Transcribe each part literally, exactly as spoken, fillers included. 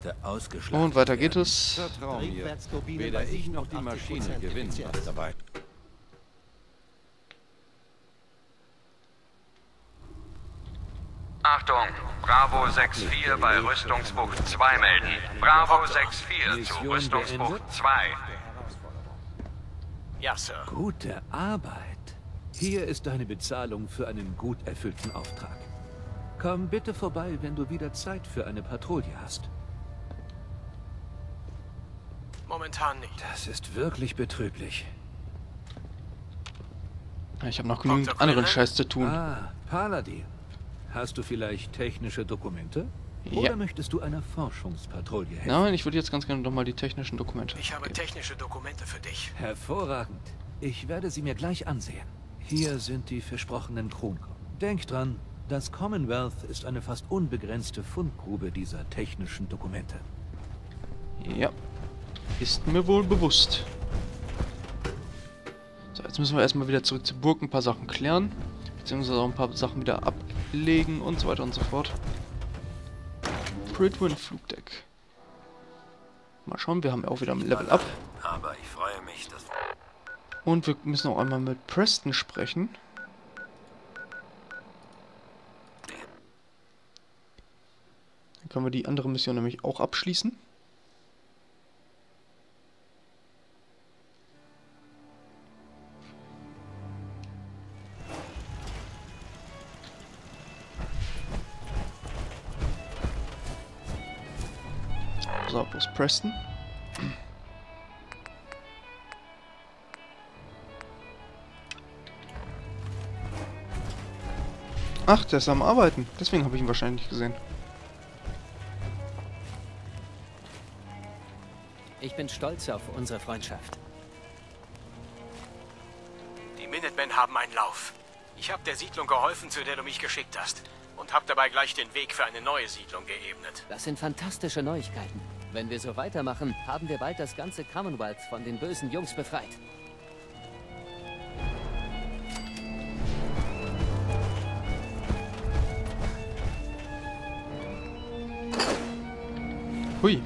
Monate ausgeschlachtet Und weiter geht werden. es. Vertrau mir. Triebwerksturbinen Weder bei ich noch die siebenundachtzig Maschine Prozent gewinnen Effizienz. was dabei. Achtung, Bravo sechs vier bei Rüstungsbucht zwei melden. Bravo sechs vier zu Mission Rüstungsbucht zwei. Ja, Sir. Gute Arbeit. Hier ist deine Bezahlung für einen gut erfüllten Auftrag. Komm bitte vorbei, wenn du wieder Zeit für eine Patrouille hast. Momentan nicht. Das ist wirklich betrüblich. Ich habe noch genügend Doktor anderen Quinlan? Scheiß zu tun. Ah, Paladin. Hast du vielleicht technische Dokumente? Ja. Oder möchtest du einer Forschungspatrouille helfen? Nein, ich würde jetzt ganz gerne nochmal die technischen Dokumente. Ich habe geben. technische Dokumente für dich. Hervorragend. Ich werde sie mir gleich ansehen. Hier sind die versprochenen Kronkorken. Denk dran, das Commonwealth ist eine fast unbegrenzte Fundgrube dieser technischen Dokumente. Ja. Ist mir wohl bewusst. So, jetzt müssen wir erstmal wieder zurück zur Burg, ein paar Sachen klären. Beziehungsweise auch ein paar Sachen wieder ablegen und so weiter und so fort. Pridwin Flugdeck. Mal schauen, wir haben ja auch wieder ein Level Up. Aber ich freue mich, dass... Und wir müssen auch einmal mit Preston sprechen. Dann können wir die andere Mission nämlich auch abschließen. So, wo ist Preston? Ach, der ist am Arbeiten. Deswegen habe ich ihn wahrscheinlich nicht gesehen. Ich bin stolz auf unsere Freundschaft. Die Minutemen haben einen Lauf. Ich habe der Siedlung geholfen, zu der du mich geschickt hast. Und habe dabei gleich den Weg für eine neue Siedlung geebnet. Das sind fantastische Neuigkeiten. Wenn wir so weitermachen, haben wir bald das ganze Commonwealth von den bösen Jungs befreit. Hui.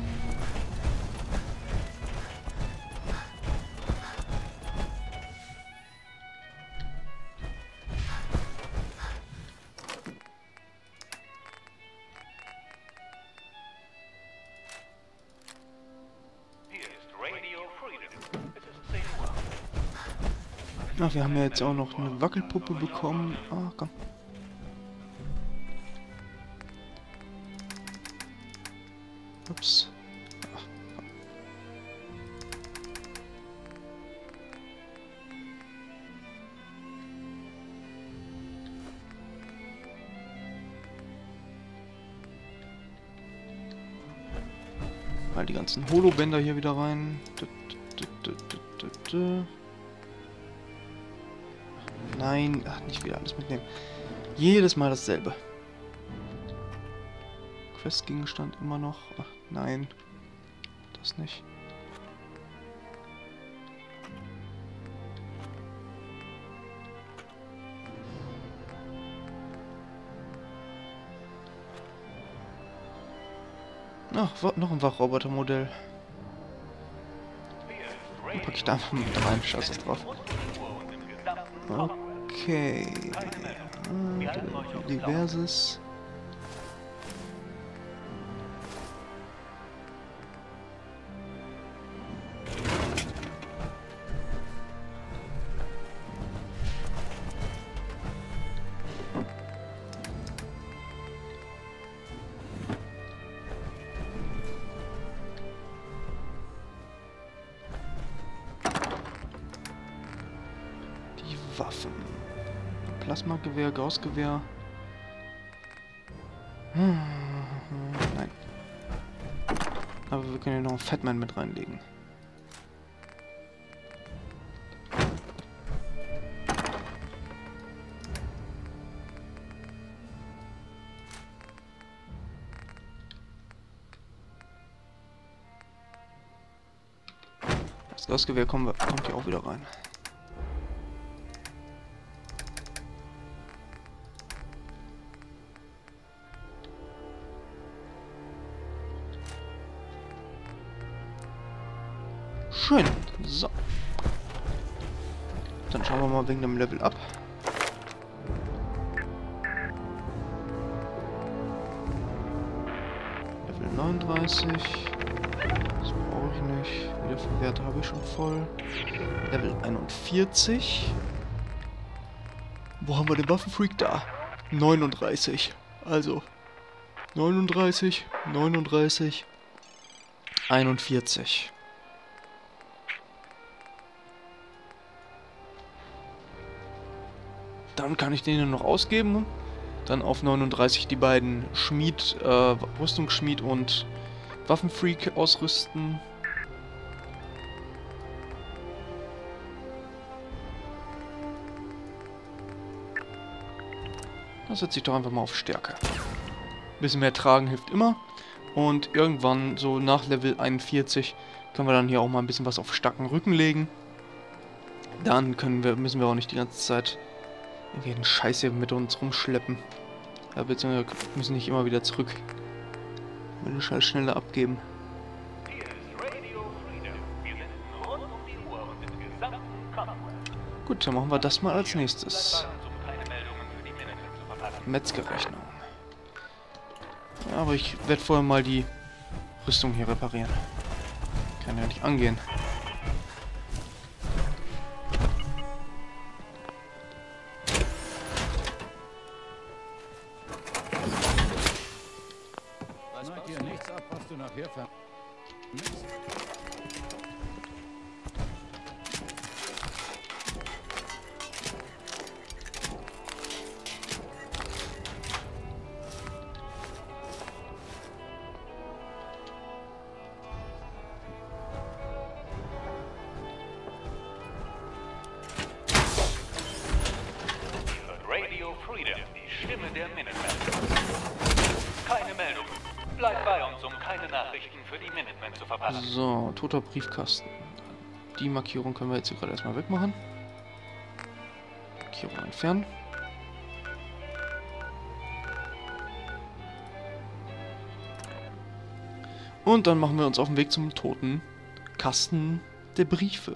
Ach, wir haben ja jetzt auch noch eine Wackelpuppe bekommen. Ah, komm. Ups. Ach, komm. Mal die ganzen Holobänder hier wieder rein. Du, du, du, du, du, du. Nein, ach, nicht wieder alles mitnehmen. Jedes Mal dasselbe. Questgegenstand immer noch. Ach, nein. Das nicht. Ach, wa- noch ein Wachrobotermodell. Dann pack ich da einfach mit rein. Scheiß drauf. Okay. Ah, diverses. Waffen. Plasmagewehr, Gaussgewehr. Hm, nein. Aber wir können ja noch einen Fatman mit reinlegen. Das Gaussgewehr kommt, kommt hier auch wieder rein. Schön. So. Dann schauen wir mal wegen dem Level ab. Level neununddreißig. Das brauche ich nicht. Wiederverwerter habe ich schon voll. Level einundvierzig. Wo haben wir den Waffenfreak da? neununddreißig. Also. neununddreißig, neununddreißig, einundvierzig. Dann kann ich den noch ausgeben. Dann auf neununddreißig die beiden Schmied, äh, Rüstungsschmied und Waffenfreak ausrüsten. Das setze ich doch einfach mal auf Stärke. Ein bisschen mehr tragen hilft immer. Und irgendwann, so nach Level einundvierzig, können wir dann hier auch mal ein bisschen was auf starken Rücken legen. Dann können wir, müssen wir auch nicht die ganze Zeit irgendwie den Scheiß hier mit uns rumschleppen. Ja, beziehungsweise müssen nicht immer wieder zurück. Wir den Scheiß schneller abgeben. Gut, dann machen wir das mal als nächstes. Metzgerrechnung. Ja, aber ich werde vorher mal die Rüstung hier reparieren. Kann ja nicht angehen. Schneid dir nichts ab, was du nachher vermisst. Radio Freedom, die Stimme der Minutemen. Keine Meldung. Bleib bei uns, um keine Nachrichten für die Minutemen zu verpassen. So, toter Briefkasten. Die Markierung können wir jetzt hier gerade erstmal wegmachen. Markierung entfernen. Und dann machen wir uns auf den Weg zum toten Kasten der Briefe.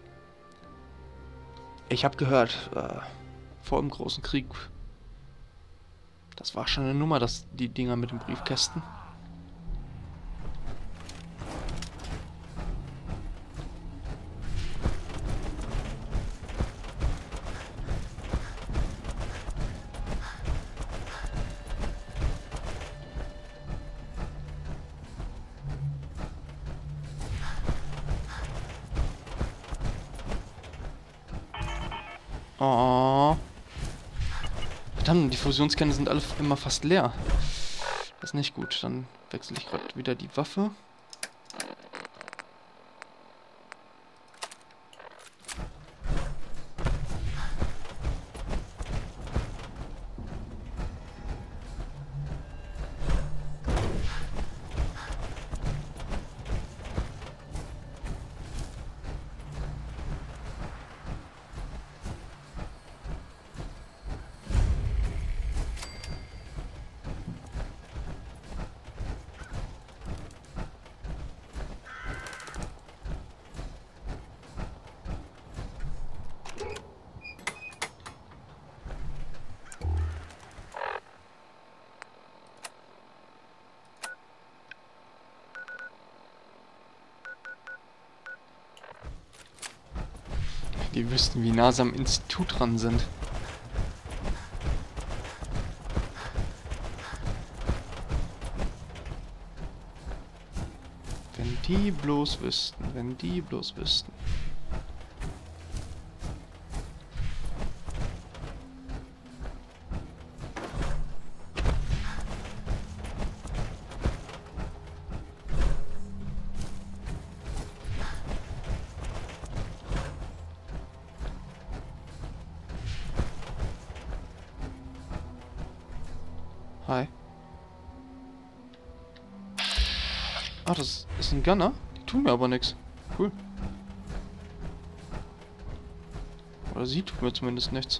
Ich habe gehört, äh, vor dem großen Krieg, das war schon eine Nummer, dass die Dinger mit den Briefkästen. Oh. Verdammt, die Fusionskerne sind alle immer fast leer. Das ist nicht gut. Dann wechsle ich gerade wieder die Waffe. Die wüssten, wie nah sie am Institut dran sind. Wenn die bloß wüssten, wenn die bloß wüssten. Hi. Ah, das ist ein Gunner? Die tun mir aber nichts. Cool. Oder sie tut mir zumindest nichts.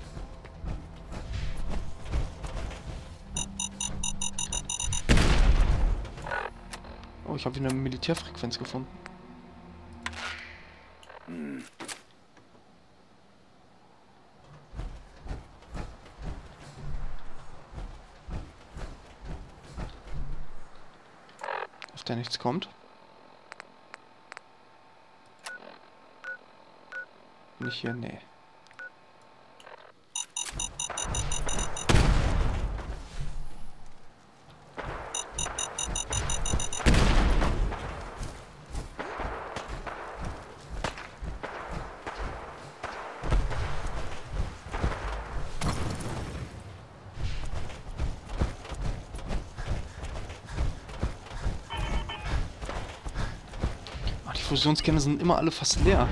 Oh, ich habe wieder eine Militärfrequenz gefunden. Auf der nichts kommt. Bin ich hier? Nee. Ach, die Fusionskerne sind immer alle fast leer.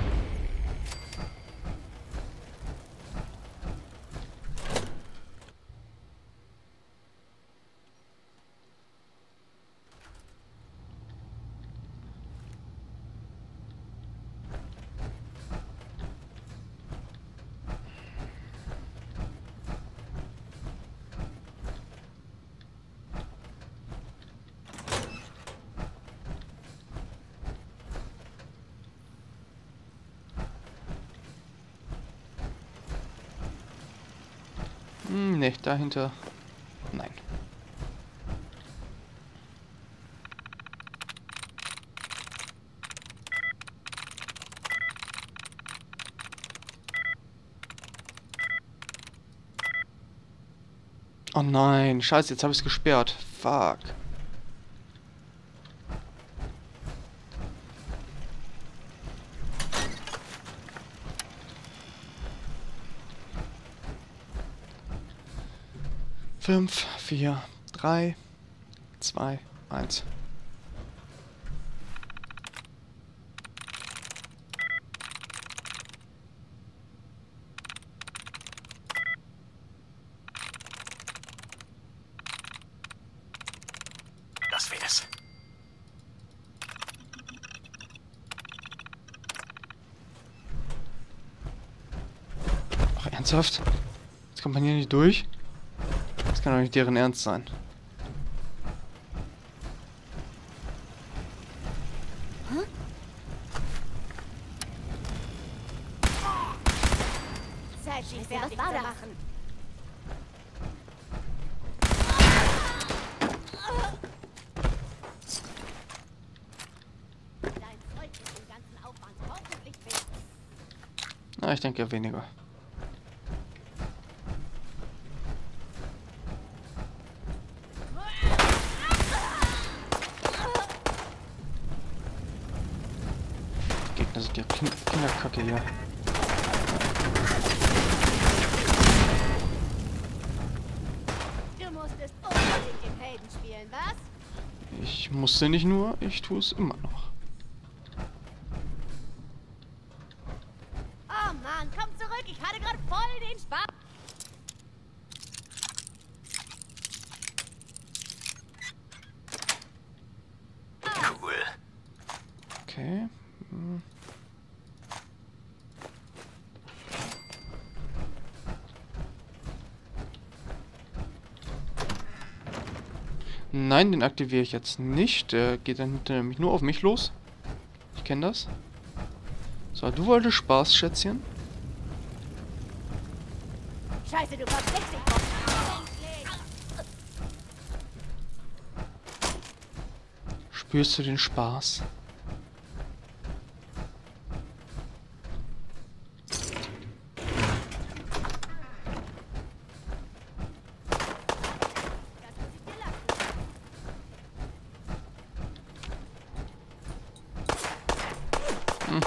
Hm, ne, dahinter. Nein. Oh nein, scheiße, jetzt habe ich es gesperrt. Fuck. Fünf, vier, drei, zwei, eins. Das wär's. Ach, ernsthaft? Jetzt kommt man hier nicht durch? Das kann doch nicht deren Ernst sein. Was war das? Na, ich denke ja weniger. Die Gegner sind ja Kind Kinderkacke hier. Du musstest unbedingt den Helden spielen, was? Ich musste nicht nur, ich tue es immer noch. Oh Mann, komm zurück, ich hatte gerade voll den Spaß. Cool. Okay. Hm. Nein, den aktiviere ich jetzt nicht. Der geht dann nämlich nur auf mich los. Ich kenne das. So, du wolltest Spaß, Schätzchen. Scheiße, du versteckst dich. Spürst du den Spaß? Hm.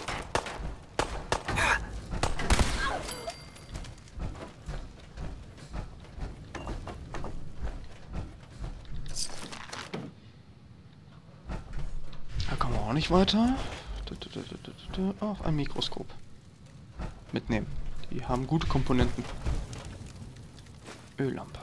Da kommen wir auch nicht weiter. Auch ein Mikroskop. Mitnehmen. Die haben gute Komponenten. Öllampe.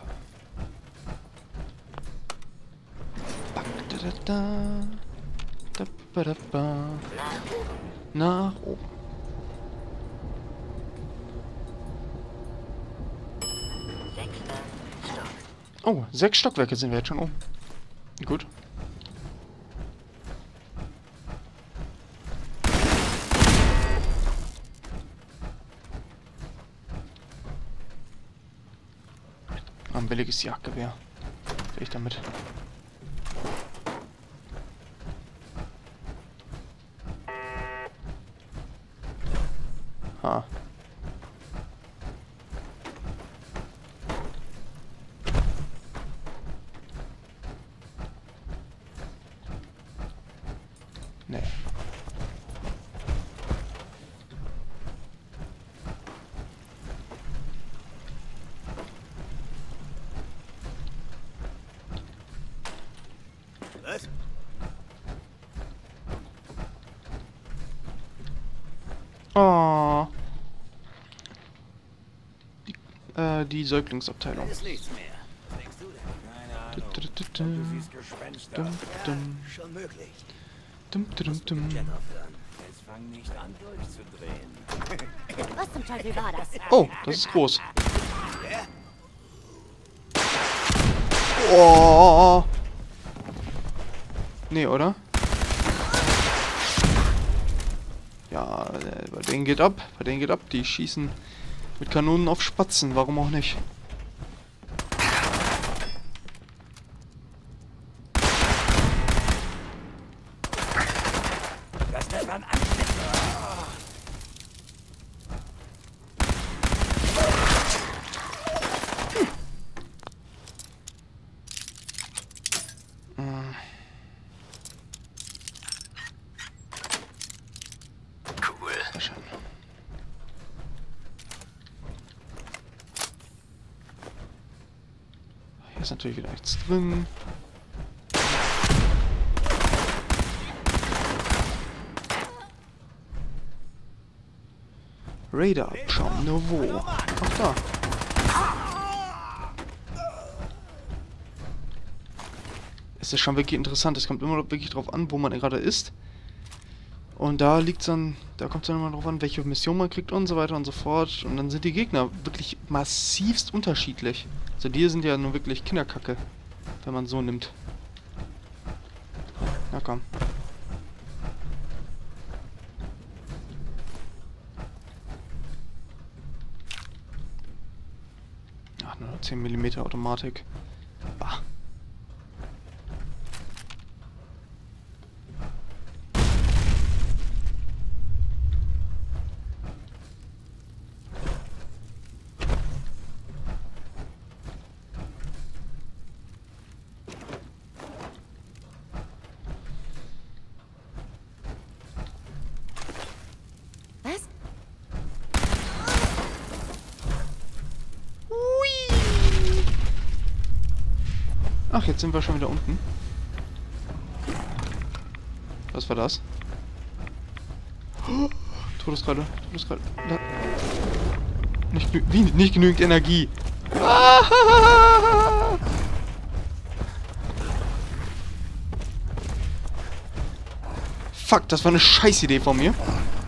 Nach oben. Oh, sechs Stockwerke sind wir jetzt schon oben. Gut. ein billiges Jagdgewehr. Will ich damit. Ha. Nee. Was? Oh. Die, äh, die Säuglingsabteilung. Ist nichts mehr. Was denkst du denn? Keine Ahnung. Du, du, du, du. Du siehst Gespenster. Dum, dum. Ja, schon möglich. Dum, dum, dum. Jet aufhören. Jetzt fang nicht an durchzudrehen. Was zum Teufel war das? Oh, das ist groß. Oh. Nee, oder? Ja, äh, bei denen geht ab. Bei denen geht ab. Die schießen mit Kanonen auf Spatzen. Warum auch nicht? Das nennt man Anschnitt. Cool. Sehr schön. Hier ist natürlich wieder nichts drin. Radar, schauen nur wo. Ach da. Es ist schon wirklich interessant. Es kommt immer wirklich drauf an, wo man gerade ist. Und da liegt's dann, da kommt es dann immer drauf an, welche Mission man kriegt und so weiter und so fort. Und dann sind die Gegner wirklich massivst unterschiedlich. Also die sind ja nur wirklich Kinderkacke, wenn man so nimmt. Na komm. Ach, nur zehn Millimeter Automatik. Bah. Was? Ach, jetzt sind wir schon wieder unten. Was war das? Oh, Todeskralle, Todeskralle. Da. Nicht, genü wie, nicht genügend Energie. Ah! Fuck, das war eine Scheißidee von mir.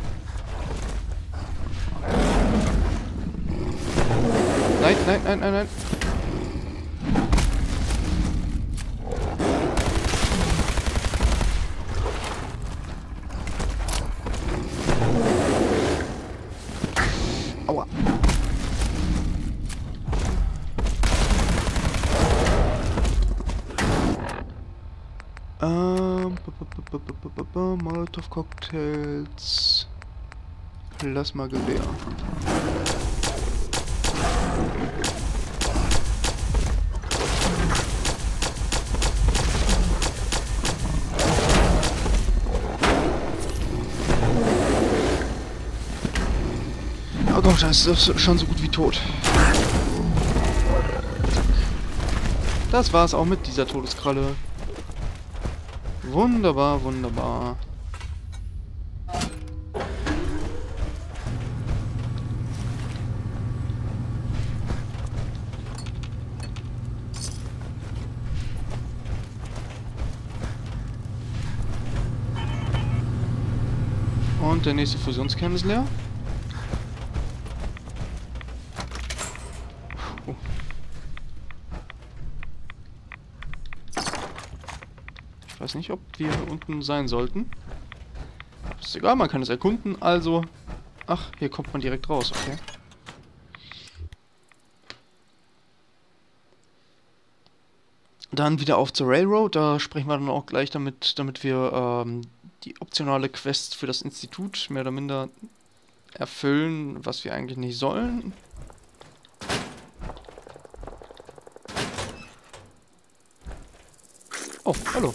Nein, nein, nein, nein, nein. Aua. Ähm, Molotov-Cocktails, Plasma-Gewehr. Oh Gott, das ist schon so gut wie tot. Das war's auch mit dieser Todeskralle. Wunderbar, wunderbar. Und der nächste Fusionskern ist leer. Oh. Ich weiß nicht, ob wir hier unten sein sollten. Ist egal, man kann es erkunden, also... Ach, hier kommt man direkt raus, okay. Dann wieder auf zur Railroad, da sprechen wir dann auch gleich damit, damit wir ähm, die optionale Quest für das Institut mehr oder minder erfüllen, was wir eigentlich nicht sollen. Oh, hallo.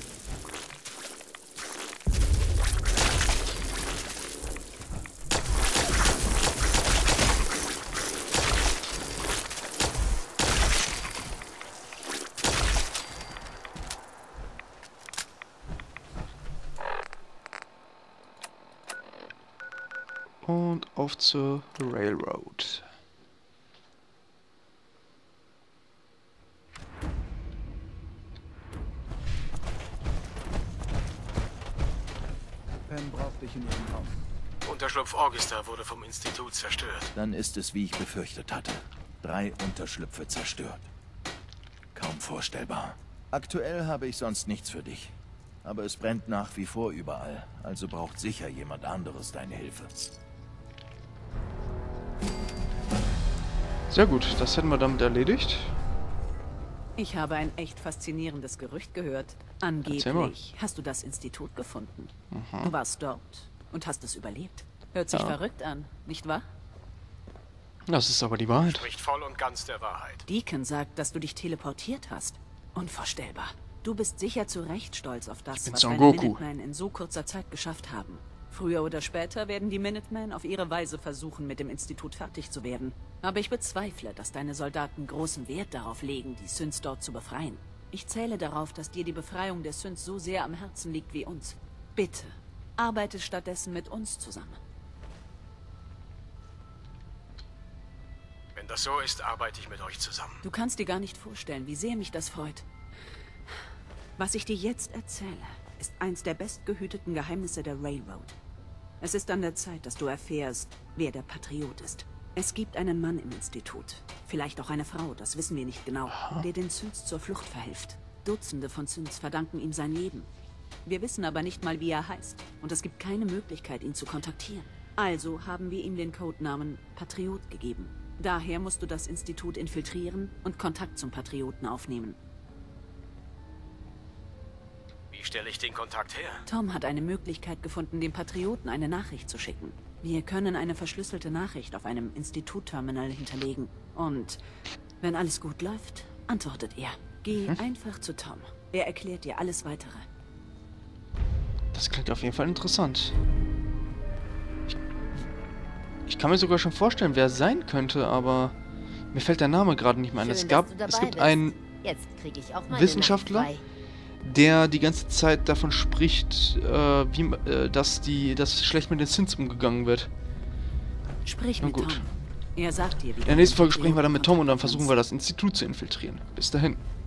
Und auf zur Railroad. Pen braucht dich in ihrem Haus. Unterschlupf Augusta wurde vom Institut zerstört. Dann ist es, wie ich befürchtet hatte. Drei Unterschlüpfe zerstört. Kaum vorstellbar. Aktuell habe ich sonst nichts für dich. Aber es brennt nach wie vor überall. Also braucht sicher jemand anderes deine Hilfe. Sehr gut, das hätten wir damit erledigt. Ich habe ein echt faszinierendes Gerücht gehört. Angeblich hast du das Institut gefunden. Mhm. Du warst dort und hast es überlebt. Hört sich Ja. verrückt an, nicht wahr? Das ist aber die Wahrheit. Spricht voll und ganz der Wahrheit. Deacon sagt, dass du dich teleportiert hast. Unvorstellbar. Du bist sicher zu Recht stolz auf das, bin was Son deine Goku. Minutemen in so kurzer Zeit geschafft haben. Früher oder später werden die Minutemen auf ihre Weise versuchen, mit dem Institut fertig zu werden. Aber ich bezweifle, dass deine Soldaten großen Wert darauf legen, die Synths dort zu befreien. Ich zähle darauf, dass dir die Befreiung der Synths so sehr am Herzen liegt wie uns. Bitte, arbeite stattdessen mit uns zusammen. Wenn das so ist, arbeite ich mit euch zusammen. Du kannst dir gar nicht vorstellen, wie sehr mich das freut. Was ich dir jetzt erzähle, ist eins der bestgehüteten Geheimnisse der Railroad. Es ist an der Zeit, dass du erfährst, wer der Patriot ist. Es gibt einen Mann im Institut, vielleicht auch eine Frau, das wissen wir nicht genau, der den Synths zur Flucht verhilft. Dutzende von Synths verdanken ihm sein Leben. Wir wissen aber nicht mal, wie er heißt, und es gibt keine Möglichkeit, ihn zu kontaktieren. Also haben wir ihm den Codenamen Patriot gegeben. Daher musst du das Institut infiltrieren und Kontakt zum Patrioten aufnehmen. Wie stelle ich den Kontakt her? Tom hat eine Möglichkeit gefunden, dem Patrioten eine Nachricht zu schicken. Wir können eine verschlüsselte Nachricht auf einem Institutterminal hinterlegen. Und wenn alles gut läuft, antwortet er. Geh Mhm. einfach zu Tom. Er erklärt dir alles Weitere. Das klingt auf jeden Fall interessant. Ich, ich kann mir sogar schon vorstellen, wer es sein könnte, aber mir fällt der Name gerade nicht mehr ein. Schön, Es dass gab, du dabei es gibt bist. einen Jetzt krieg ich auch meine Wissenschaftler, Nacht frei. der die ganze Zeit davon spricht, äh, wie, äh, dass die, dass schlecht mit den Synths umgegangen wird. Sprich Na mit gut. Tom. Er sagt dir, wie In der nächsten Folge sprechen wir dann mit Tom und dann versuchen wir das Institut zu infiltrieren. Bis dahin.